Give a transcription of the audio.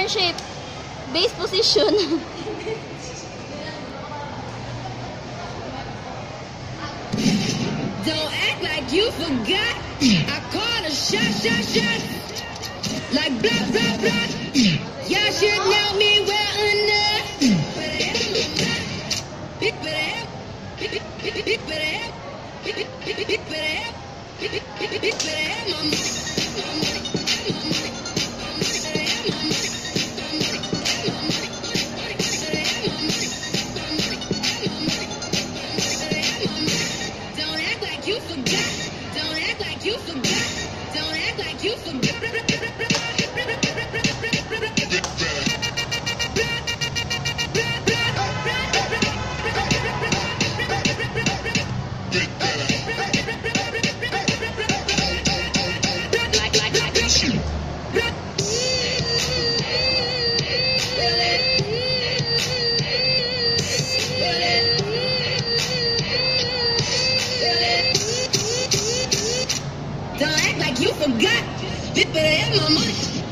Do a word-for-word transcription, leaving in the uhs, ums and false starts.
different shape. Base position. Don't act like you forgot. I called a shot, shot, shot. Like blah, blah, blah. Y'all should know me well enough. Better have my mind. Better have. Better have. Better have. Better have my mind. You forgot. Don't act like you forgot. Don't act like you forgot. Like, like, like, Don't act like you forgot. This better have my money.